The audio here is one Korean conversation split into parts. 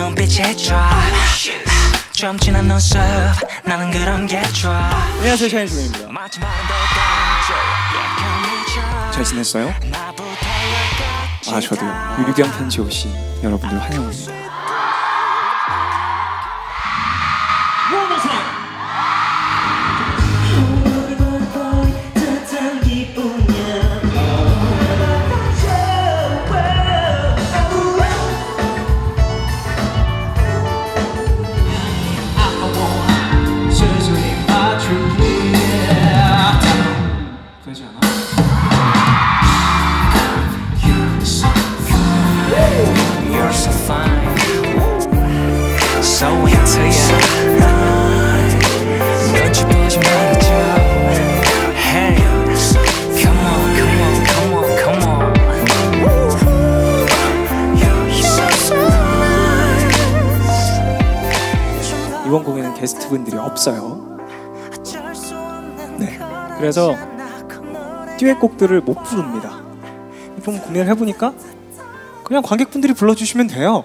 눈빛에 drop 좀 지난 눈썹 나는 그런 게 좋아. 안녕하세요, 샤인슈가입니다. 잘 지냈어요? 아, 저도요. 유리병 편지 오신 여러분들 환영합니다. 되지 않아? You're so fine, so into you. 눈치 보지 말아줘. Hey, come on, come on, come on, come on. You're so nice. 이번 공연은 게스트분들이 없어요. 네, 그래서 듀엣곡들을 못 부릅니다. 좀 공연을 해보니까 그냥 관객분들이 불러주시면 돼요.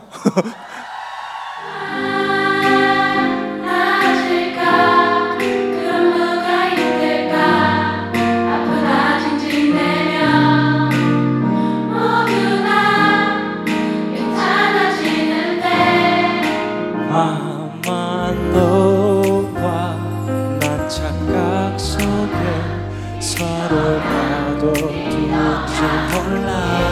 아마 너와 난 착각 속에 서로 나도 두지 몰라.